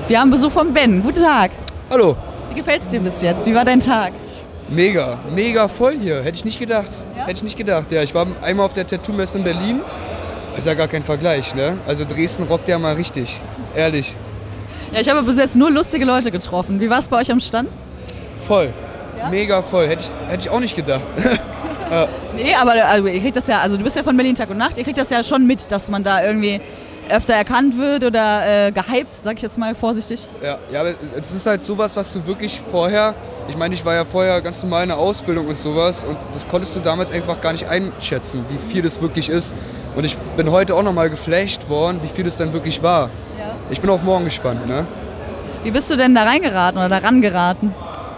Wir haben Besuch von Ben. Guten Tag. Hallo. Wie gefällt es dir bis jetzt? Wie war dein Tag? Mega, mega voll hier. Hätte ich nicht gedacht. Ja? Hätte ich nicht gedacht. Ja, ich war einmal auf der Tattoo-Messe in Berlin. Ist ja gar kein Vergleich, ne? Also Dresden rockt ja mal richtig. Ehrlich. Ja, ich habe bis jetzt nur lustige Leute getroffen. Wie war es bei euch am Stand? Voll. Ja? Mega voll. Hätte ich auch nicht gedacht. Ja. Nee, aber also, ihr kriegt das ja, also du bist ja von Berlin Tag und Nacht, ihr kriegt das ja schon mit, dass man da irgendwie öfter erkannt wird oder gehypt, sag ich jetzt mal vorsichtig. Ja, aber es ist halt sowas, was du wirklich vorher, ich meine, ich war ja vorher ganz normal in der Ausbildung und sowas und das konntest du damals einfach gar nicht einschätzen, wie viel das wirklich ist. Und ich bin heute auch nochmal geflasht worden, wie viel das dann wirklich war. Ja. Ich bin auf morgen gespannt, ne? Wie bist du denn da reingeraten oder daran geraten?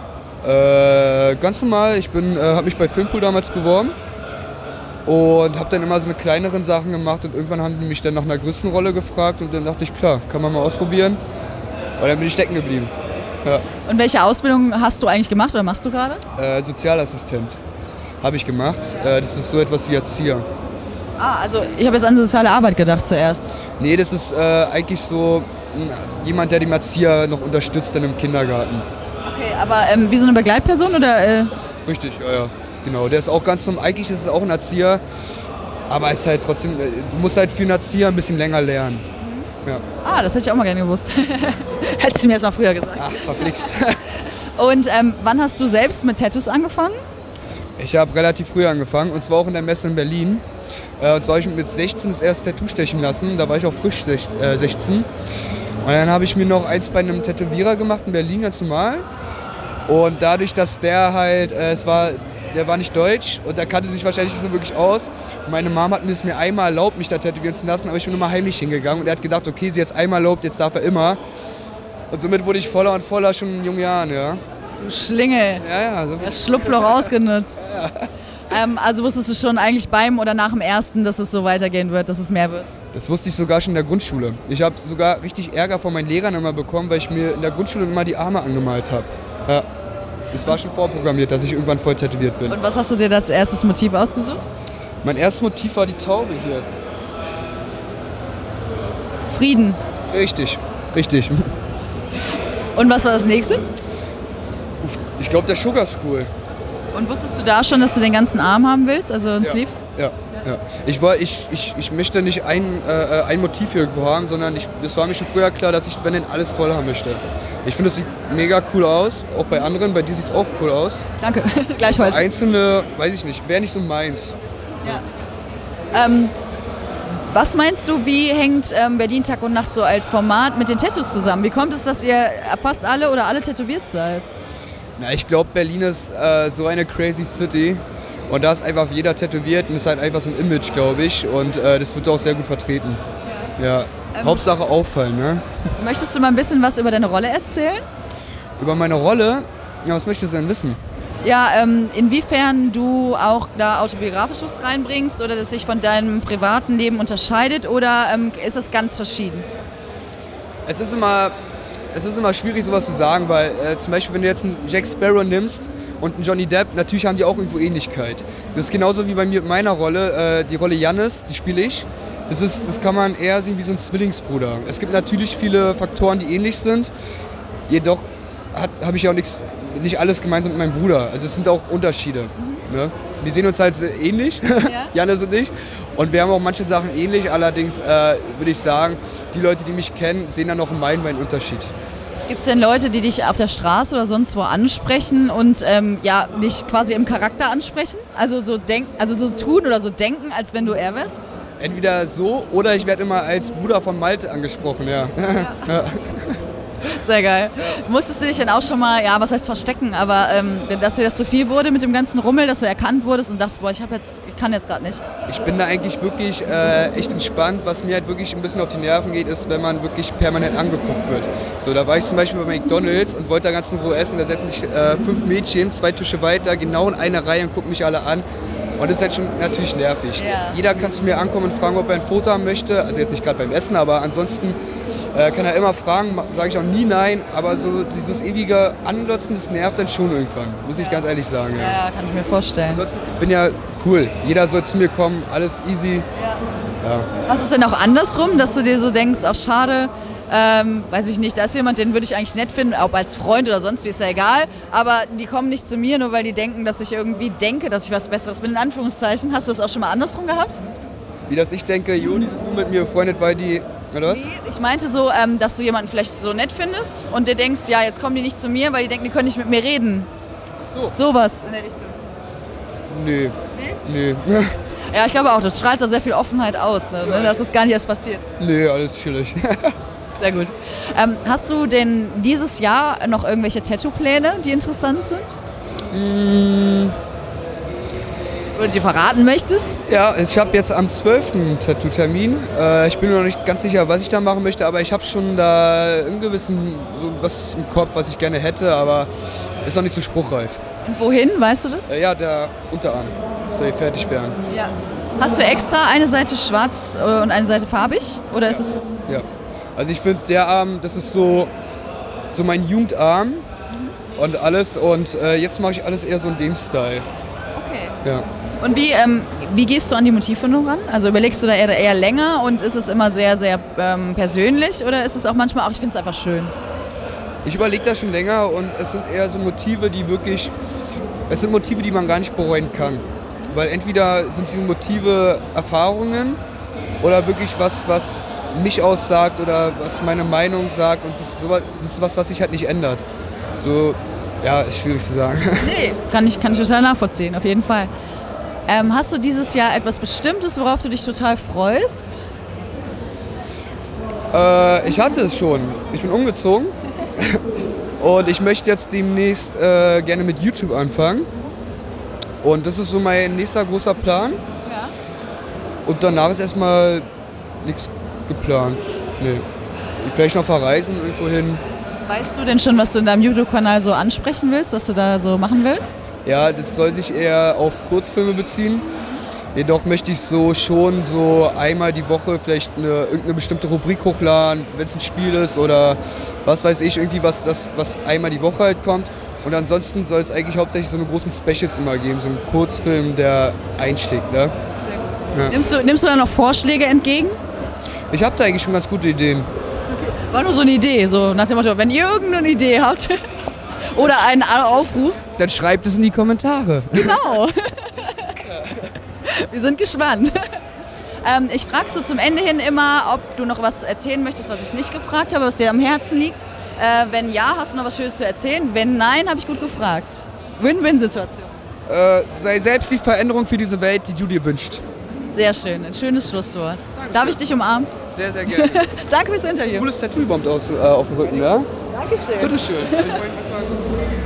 Ganz normal, ich habe mich bei Filmpool damals beworben und habe dann immer so eine kleineren Sachen gemacht und irgendwann haben die mich dann nach einer größeren Rolle gefragt und dann dachte ich, klar, kann man mal ausprobieren. Und dann bin ich stecken geblieben. Ja. Und welche Ausbildung hast du eigentlich gemacht oder machst du gerade? Sozialassistent habe ich gemacht. Das ist so etwas wie Erzieher. Ah, also ich habe jetzt an soziale Arbeit gedacht zuerst. Nee, das ist eigentlich so jemand, der den Erzieher noch unterstützt dann im Kindergarten. Okay, aber wie so eine Begleitperson oder? Richtig, ja. Genau, der ist auch ganz normal, eigentlich ist es auch ein Erzieher, aber es ist halt trotzdem, du musst halt für einen Erzieher ein bisschen länger lernen. Ja. Ah, das hätte ich auch mal gerne gewusst. Hättest du mir erst mal früher gesagt. Ach, verflixt. Und wann hast du selbst mit Tattoos angefangen? Ich habe relativ früh angefangen, und zwar auch in der Messe in Berlin. Und zwar habe ich mit 16 das erste Tattoo stechen lassen, da war ich auch frisch 16. Und dann habe ich mir noch eins bei einem Tätowierer gemacht in Berlin, ganz normal. Und dadurch, dass der halt, der war nicht deutsch und der kannte sich wahrscheinlich nicht so wirklich aus. Und meine Mom hat mir einmal erlaubt, mich da tätowieren zu lassen, aber ich bin immer heimlich hingegangen. Und er hat gedacht, okay, sie jetzt einmal erlaubt, jetzt darf er immer. Und somit wurde ich voller und voller schon in jungen Jahren, ja. Du Schlingel. Ja. So das Schlupfloch ausgenutzt. Ja. Also wusstest du schon eigentlich beim oder nach dem ersten, dass es so weitergehen wird, dass es mehr wird? Das wusste ich sogar schon in der Grundschule. Ich habe sogar richtig Ärger von meinen Lehrern immer bekommen, weil ich mir in der Grundschule immer die Arme angemalt habe. Ja. Es war schon vorprogrammiert, dass ich irgendwann voll tätowiert bin. Und was hast du dir als erstes Motiv ausgesucht? Mein erstes Motiv war die Taube hier. Frieden. Richtig. Und was war das nächste? Ich glaube, der Sugar School. Und wusstest du da schon, dass du den ganzen Arm haben willst, also ein Sleeve? Ja. Ich möchte nicht ein Motiv hier irgendwo haben, sondern es war mir schon früher klar, dass ich, wenn denn alles voll haben möchte. Ich finde, es sieht mega cool aus, auch bei anderen, bei dir sieht es auch cool aus. Danke, gleichfalls. Einzelne, weiß ich nicht, wäre nicht so meins. Ja. Was meinst du, wie hängt Berlin Tag und Nacht so als Format mit den Tattoos zusammen? Wie kommt es, dass ihr fast alle oder alle tätowiert seid? Na, ich glaube, Berlin ist so eine crazy City und da ist einfach jeder tätowiert und ist halt einfach so ein Image, glaube ich, und das wird auch sehr gut vertreten. Ja. Hauptsache auffallen, ne? Möchtest du mal ein bisschen was über deine Rolle erzählen? Über meine Rolle? Ja, was möchtest du denn wissen? Ja, inwiefern du auch da Autobiografisches reinbringst oder das sich von deinem privaten Leben unterscheidet oder ist es ganz verschieden? Es ist immer schwierig, sowas zu sagen, weil zum Beispiel, wenn du jetzt einen Jack Sparrow nimmst und einen Johnny Depp, natürlich haben die auch irgendwo Ähnlichkeit. Das ist genauso wie bei mir mit meiner Rolle, die Rolle Jannis, die spiele ich. Das kann man eher sehen wie so ein Zwillingsbruder. Es gibt natürlich viele Faktoren, die ähnlich sind, jedoch habe ich ja auch nicht alles gemeinsam mit meinem Bruder. Also es sind auch Unterschiede. Ne? Wir sehen uns halt ähnlich, ja. Jannis und ich. Und wir haben auch manche Sachen ähnlich, allerdings würde ich sagen, die Leute, die mich kennen, sehen dann noch einen meilenweiten Unterschied. Gibt es denn Leute, die dich auf der Straße oder sonst wo ansprechen und dich quasi im Charakter ansprechen? Also so tun oder so denken, als wenn du er wärst? Entweder so oder ich werde immer als Bruder von Malte angesprochen, ja. Ja. Sehr geil. Musstest du dich dann auch schon mal, was heißt verstecken, aber dass dir das zu viel wurde mit dem ganzen Rummel, dass du erkannt wurdest und dachtest, boah, ich kann jetzt gerade nicht? Ich bin da eigentlich wirklich echt entspannt. Was mir halt wirklich ein bisschen auf die Nerven geht, ist, wenn man wirklich permanent angeguckt wird. So, da war ich zum Beispiel bei McDonald's und wollte da ganz in Ruhe essen. Da setzen sich 5 Mädchen, 2 Tische weiter, genau in einer Reihe und gucken mich alle an. Und das ist halt schon natürlich nervig. Ja. Jeder kann zu mir ankommen und fragen, ob er ein Foto haben möchte. Also jetzt nicht gerade beim Essen, aber ansonsten kann er immer fragen, sage ich auch nie nein. Aber so dieses ewige Anglotzen, das nervt dann schon irgendwann, muss ich ganz ehrlich sagen. Ja, kann ich mir vorstellen. Ansonsten bin ja cool. Jeder soll zu mir kommen, alles easy. Ja. Was ist denn auch andersrum, dass du dir so denkst, ach schade, weiß ich nicht, da ist jemand, den würde ich eigentlich nett finden, ob als Freund oder sonst wie, ist ja egal, aber die kommen nicht zu mir, nur weil die denken, dass ich irgendwie denke, dass ich was Besseres bin, in Anführungszeichen. Hast du das auch schon mal andersrum gehabt? Wie das ich denke, Jo, die sind nur mit mir befreundet, weil die, oder was? Nee, ich meinte so, dass du jemanden vielleicht so nett findest und dir denkst, ja, jetzt kommen die nicht zu mir, weil die denken, die können nicht mit mir reden. Ach so. Sowas in der Richtung. Nee. Nee. Ja, ich glaube auch, das strahlt so sehr viel Offenheit aus, ne? Dass das gar nicht erst passiert. Nee, alles chillig. Sehr gut. Hast du denn dieses Jahr noch irgendwelche Tattoo-Pläne, die interessant sind? Oder die verraten möchtest? Ja, ich habe jetzt am 12. einen Tattoo-Termin. Ich bin mir noch nicht ganz sicher, was ich da machen möchte, aber ich habe schon da einen gewissen, so was im Kopf, was ich gerne hätte, aber ist noch nicht so spruchreif. Und wohin, weißt du das? Ja, der Unterarm soll fertig werden. Ja. Hast du extra eine Seite schwarz und eine Seite farbig? Oder ist es? Ja. Also ich finde, der Arm, das ist so mein Jugendarm und alles. Und jetzt mache ich alles eher so in dem Style. Okay. Ja. Und wie gehst du an die Motivfindung ran? Also überlegst du da eher länger und ist es immer sehr, sehr persönlich oder ist es auch manchmal, ich finde es einfach schön? Ich überlege das schon länger und es sind eher so Motive, die man gar nicht bereuen kann. Weil entweder sind diese Motive Erfahrungen oder wirklich was mich aussagt oder was meine Meinung sagt und das ist was sich halt nicht ändert. So, ja, ist schwierig zu sagen. Nee, kann ich total nachvollziehen, auf jeden Fall. Hast du dieses Jahr etwas Bestimmtes, worauf du dich total freust? Ich hatte es schon. Ich bin umgezogen und ich möchte jetzt demnächst gerne mit YouTube anfangen. Und das ist so mein nächster großer Plan. Ja. Und danach ist erstmal nichts geplant. Nee. Vielleicht noch verreisen irgendwo hin. Weißt du denn schon, was du in deinem YouTube-Kanal so ansprechen willst, was du da so machen willst? Ja, das soll sich eher auf Kurzfilme beziehen. Jedoch möchte ich schon einmal die Woche vielleicht irgendeine bestimmte Rubrik hochladen, wenn es ein Spiel ist oder was weiß ich, irgendwie was einmal die Woche halt kommt. Und ansonsten soll es eigentlich hauptsächlich so eine großen Specials immer geben, so einen Kurzfilm, der einschlägt. Ne? Ja. Nimmst du da noch Vorschläge entgegen? Ich habe da eigentlich schon ganz gute Ideen. War nur so eine Idee, so nach dem Motto, wenn ihr irgendeine Idee habt oder einen Aufruf. Dann schreibt es in die Kommentare. Genau. Wir sind gespannt. Ich frage so zum Ende hin immer, ob du noch was erzählen möchtest, was ich nicht gefragt habe, was dir am Herzen liegt. Wenn ja, hast du noch was Schönes zu erzählen? Wenn nein, habe ich gut gefragt. Win-Win-Situation. Sei selbst die Veränderung für diese Welt, die du dir wünschst. Sehr schön, ein schönes Schlusswort. Dankeschön. Darf ich dich umarmen? Sehr, sehr gerne. Danke fürs Interview. Cooles Tattoo überhaupt auf dem Rücken, ja? Dankeschön. Bitteschön.